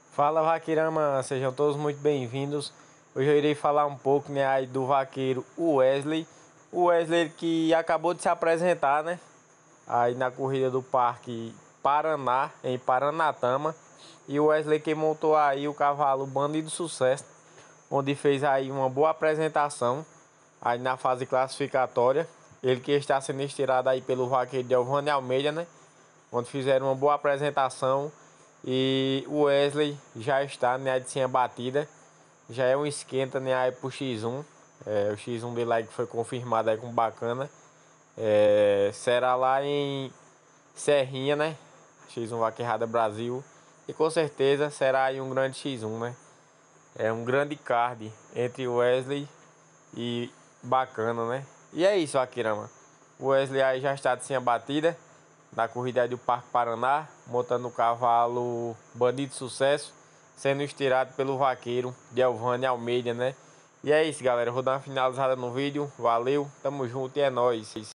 Fala Vaqueirama, sejam todos muito bem-vindos. Hoje eu irei falar um pouco, né, aí do vaqueiro Wesley. O Wesley que acabou de se apresentar, né, aí na corrida do Parque Paraná, em Paranatama. E o Wesley que montou aí o cavalo Bandido Sucesso, onde fez aí uma boa apresentação aí na fase classificatória. Ele que está sendo estirado aí pelo vaqueiro Delvane Almeida, né, onde fizeram uma boa apresentação. E o Wesley já está, né, de senha batida. Já é um esquenta, né, aí pro X1. O X1 dele aí que foi confirmado aí com bacana. Será lá em Serrinha, né? X1 Vaqueirada Brasil. E com certeza será aí um grande X1, né? É um grande card entre o Wesley e bacana, né? E é isso, Akirama. O Wesley aí já está de senha batida na corrida do Parque Paraná, montando o cavalo Bandido Sucesso, sendo estirado pelo vaqueiro Delvane Almeida, né? E é isso, galera. Eu vou dar uma finalizada no vídeo. Valeu, tamo junto e é nóis.